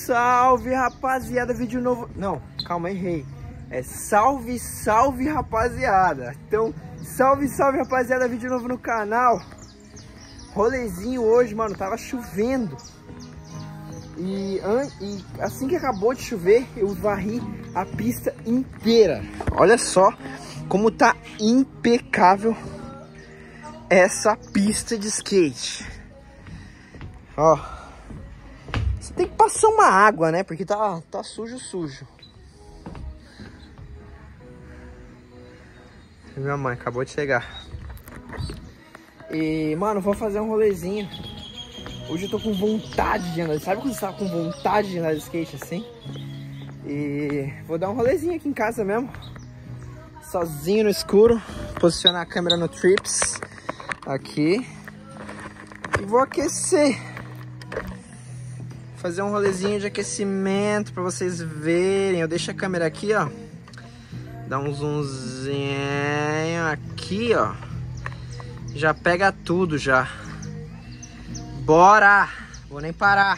Salve, rapaziada, vídeo novo... Não, calma, errei. É salve, salve, rapaziada. Então, salve, salve, rapaziada, vídeo novo no canal. Rolezinho hoje, mano, tava chovendo. E assim que acabou de chover, eu varri a pista inteira. Olha só como tá impecável essa pista de skate. Ó, você tem que passar uma água, né? Porque tá sujo. Minha mãe acabou de chegar. E, mano, vou fazer um rolezinho. Hoje eu tô com vontade de andar. Sabe quando você tá com vontade de andar de skate assim? E vou dar um rolezinho aqui em casa mesmo. Sozinho no escuro. Posicionar a câmera no trips. Aqui. E vou aquecer. Fazer um rolezinho de aquecimento pra vocês verem. Eu deixo a câmera aqui, ó. Dá um zoomzinho aqui, ó. Já pega tudo já. Bora! Vou nem parar.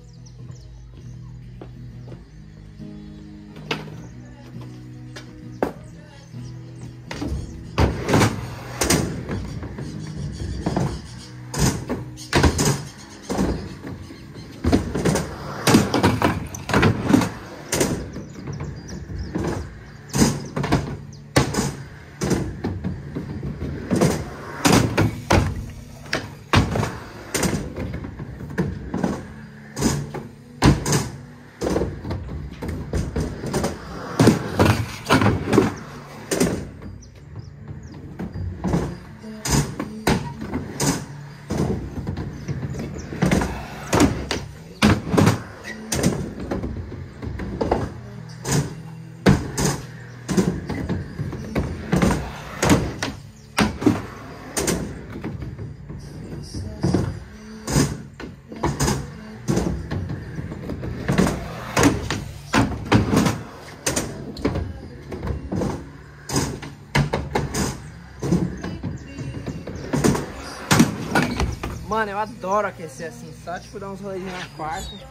Mano, eu adoro aquecer assim, só tipo dar uns rolezinhos na quarta.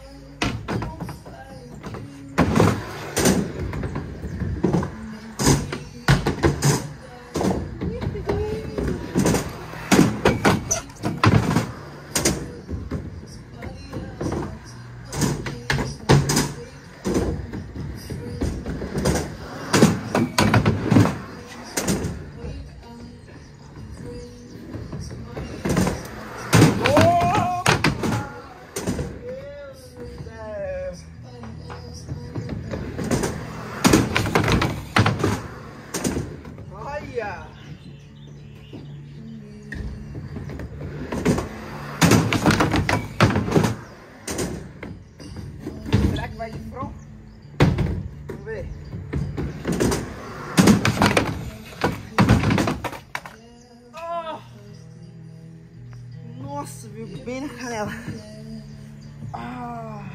Será que vai de front? Vamos ver. Oh! Nossa, viu? Bem na canela. Ah!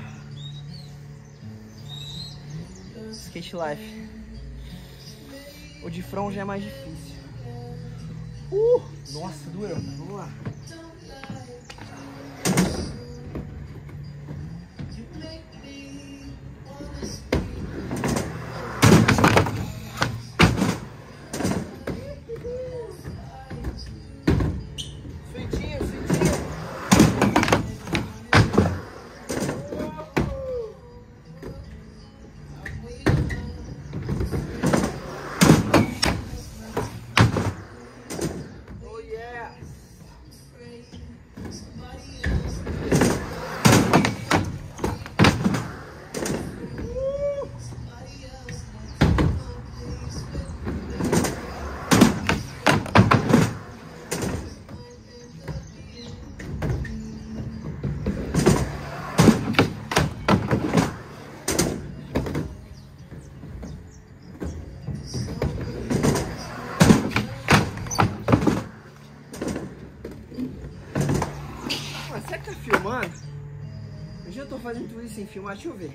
Skate life. O de front já é mais difícil. Nossa, doeu. Vamos lá. Será que tá filmando? Eu já tô fazendo tudo isso sem filmar, deixa eu ver.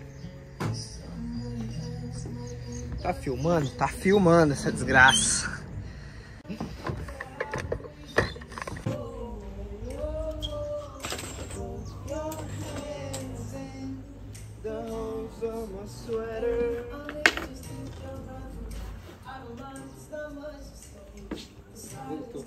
Tá filmando? Tá filmando essa desgraça. the sweater. Voltou.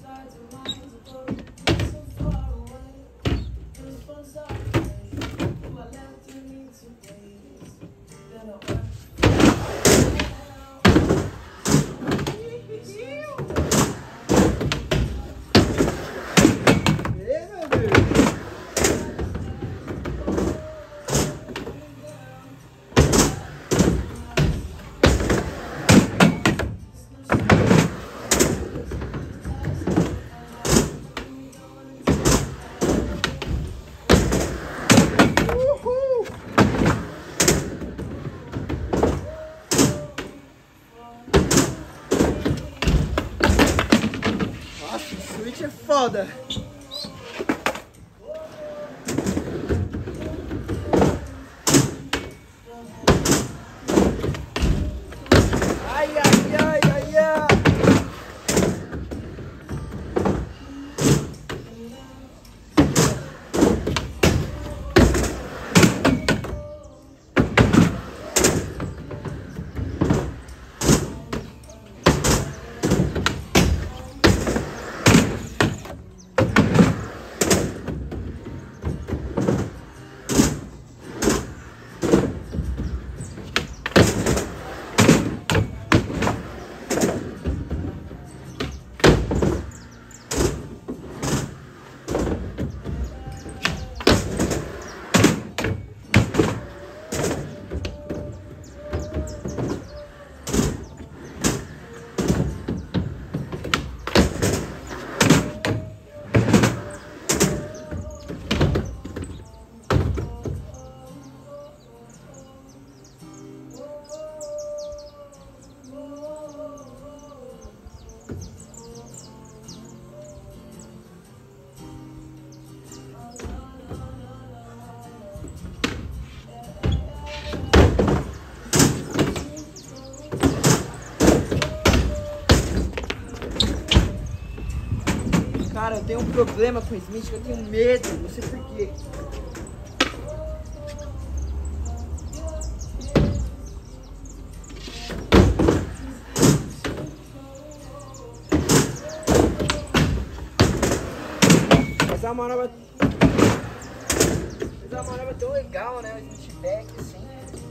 Switch é foda. Ai, ai, ai, ai, ai. Cara, eu tenho um problema com o Smith, que eu tenho medo, não sei porquê. Mas é uma manobra tão legal, né? O Smith back assim.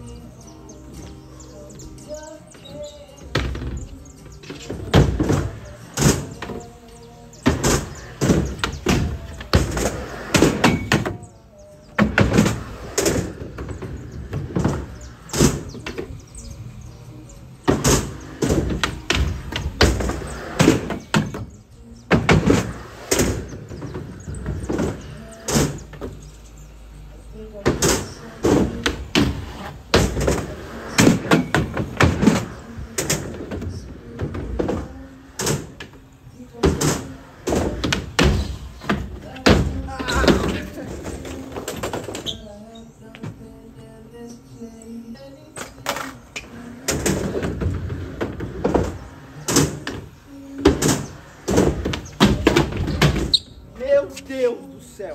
Meu Deus do céu!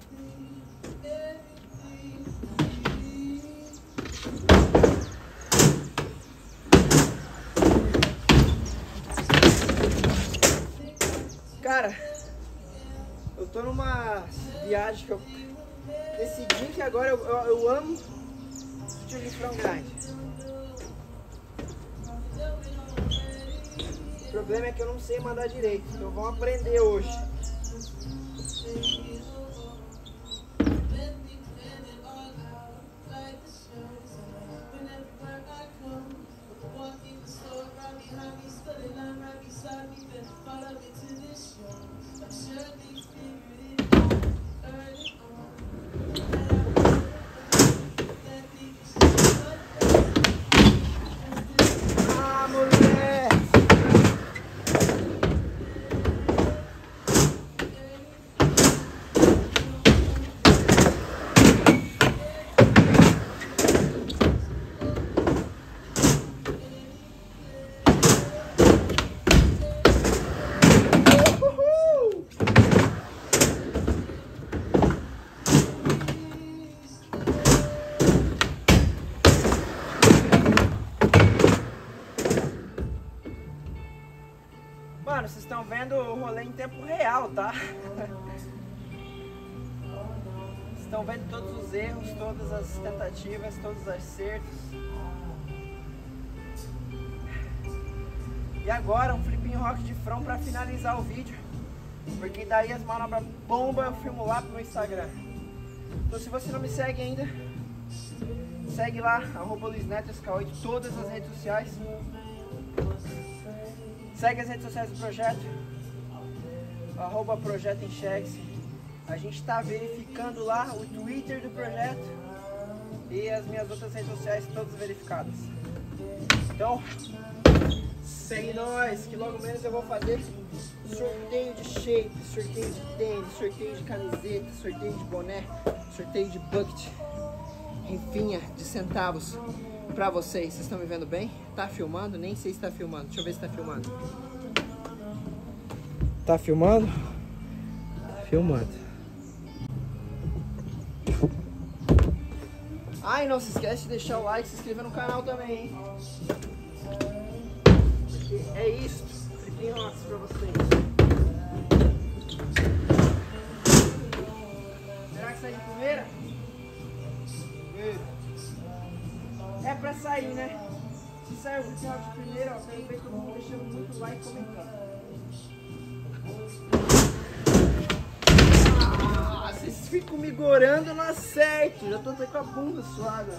Cara, eu tô numa viagem que eu decidi que agora eu amo tiro de front grind. O problema é que eu não sei mandar direito, então vamos aprender hoje. Ah, moleque! vendo o rolê em tempo real, tá? Estão vendo todos os erros, todas as tentativas, todos os acertos. E agora um flipinho rock de front pra finalizar o vídeo. Porque daí as manobras bomba eu filmo lá pro meu Instagram. Então se você não me segue ainda, segue lá, @LuizNetoSK8, todas as redes sociais. Segue as redes sociais do projeto, @ProjetoEnxergue-se. A gente está verificando lá o Twitter do projeto e as minhas outras redes sociais todas verificadas. Então, segue nós, que logo menos eu vou fazer sorteio de shape, sorteio de tênis, sorteio de camiseta, sorteio de boné, sorteio de bucket, rifinha de centavos pra vocês. Vocês estão me vendo bem? Tá filmando? Nem sei se tá filmando. Deixa eu ver se tá filmando. Tá filmando? Filmando. Ah, e não se esquece de deixar o like e se inscrever no canal também, hein? Porque é isso. Flipinho Rocks pra vocês. Será que sai de primeira? É pra sair, né? Se sair o Flipinho Rocks de primeira, ó, quero ver todo mundo deixando muito like e comentando. Vocês ficam me gorando, não acerto. Já tô até com a bunda suada.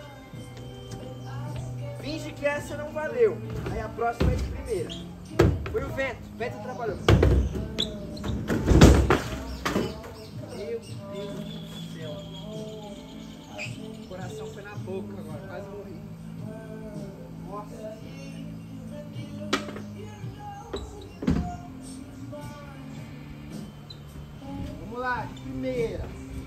Finge que essa não valeu. Aí a próxima é de primeira. Foi o vento. O vento atrapalhou. Meu Deus do céu. O coração foi na boca agora. Quase morri. Nossa. Vamos lá, de primeira.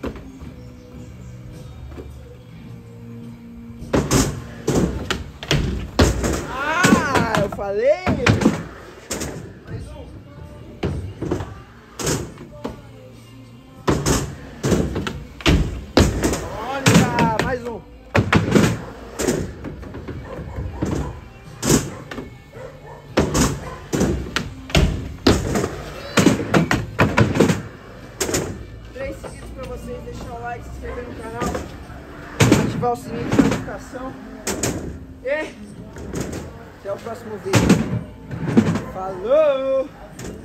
Ah, eu falei. Mais um. Olha, mais um. Deixar o like, se inscrever no canal, ativar o sininho de notificação e até o próximo vídeo. Falou!